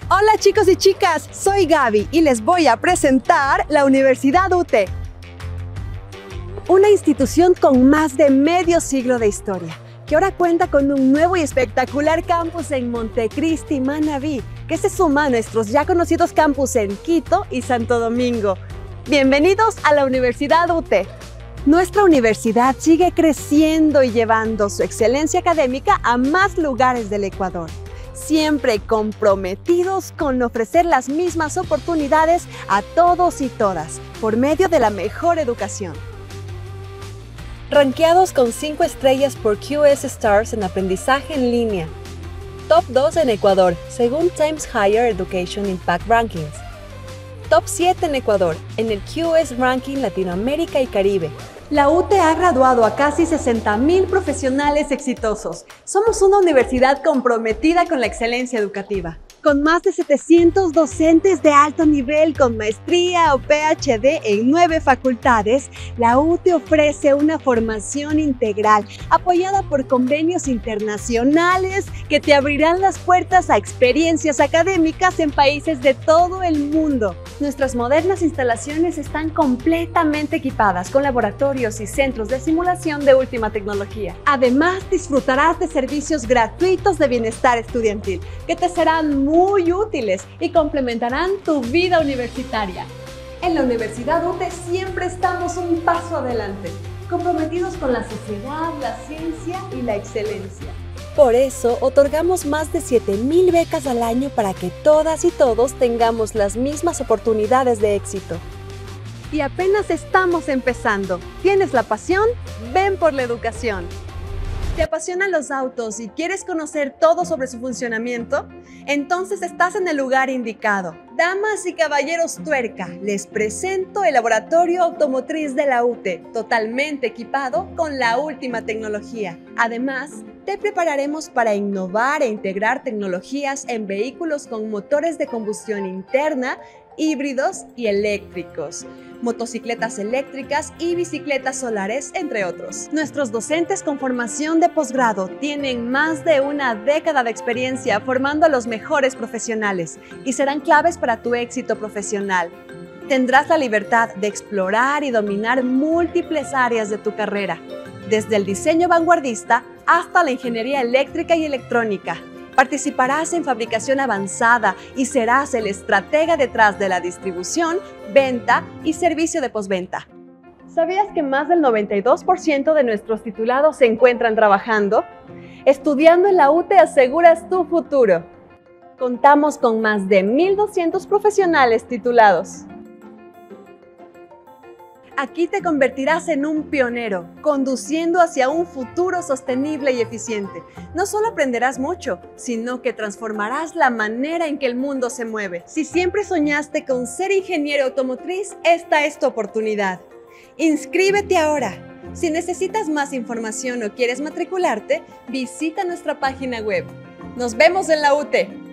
Hola chicos y chicas, soy Gaby y les voy a presentar la Universidad UTE. Una institución con más de medio siglo de historia, que ahora cuenta con un nuevo y espectacular campus en Montecristi, Manabí, que se suma a nuestros ya conocidos campus en Quito y Santo Domingo. Bienvenidos a la Universidad UTE. Nuestra universidad sigue creciendo y llevando su excelencia académica a más lugares del Ecuador, siempre comprometidos con ofrecer las mismas oportunidades a todos y todas, por medio de la mejor educación. Ranqueados con 5 estrellas por QS Stars en aprendizaje en línea. Top 2 en Ecuador, según Times Higher Education Impact Rankings. Top 7 en Ecuador, en el QS Ranking Latinoamérica y Caribe. La UTE ha graduado a casi 60.000 profesionales exitosos. Somos una universidad comprometida con la excelencia educativa, con más de 700 docentes de alto nivel con maestría o PhD en 9 facultades. La UTE ofrece una formación integral, apoyada por convenios internacionales que te abrirán las puertas a experiencias académicas en países de todo el mundo. Nuestras modernas instalaciones están completamente equipadas con laboratorios y centros de simulación de última tecnología. Además, disfrutarás de servicios gratuitos de bienestar estudiantil que te serán muy útiles y complementarán tu vida universitaria. En la Universidad UTE siempre estamos un paso adelante, comprometidos con la sociedad, la ciencia y la excelencia. Por eso, otorgamos más de 7.000 becas al año para que todas y todos tengamos las mismas oportunidades de éxito. Y apenas estamos empezando. ¿Tienes la pasión? Ven por la educación. ¿Te apasionan los autos y quieres conocer todo sobre su funcionamiento? Entonces estás en el lugar indicado. Damas y caballeros tuerca, les presento el Laboratorio Automotriz de la UTE, totalmente equipado con la última tecnología. Además, te prepararemos para innovar e integrar tecnologías en vehículos con motores de combustión interna, híbridos y eléctricos, motocicletas eléctricas y bicicletas solares, entre otros. Nuestros docentes con formación de posgrado tienen más de una década de experiencia formando a los mejores profesionales y serán claves para tu éxito profesional. Tendrás la libertad de explorar y dominar múltiples áreas de tu carrera, desde el diseño vanguardista hasta la ingeniería eléctrica y electrónica. Participarás en fabricación avanzada y serás el estratega detrás de la distribución, venta y servicio de postventa. ¿Sabías que más del 92% de nuestros titulados se encuentran trabajando? Estudiando en la UTE aseguras tu futuro. Contamos con más de 1.200 profesionales titulados. Aquí te convertirás en un pionero, conduciendo hacia un futuro sostenible y eficiente. No solo aprenderás mucho, sino que transformarás la manera en que el mundo se mueve. Si siempre soñaste con ser ingeniero automotriz, esta es tu oportunidad. ¡Inscríbete ahora! Si necesitas más información o quieres matricularte, visita nuestra página web. ¡Nos vemos en la UTE!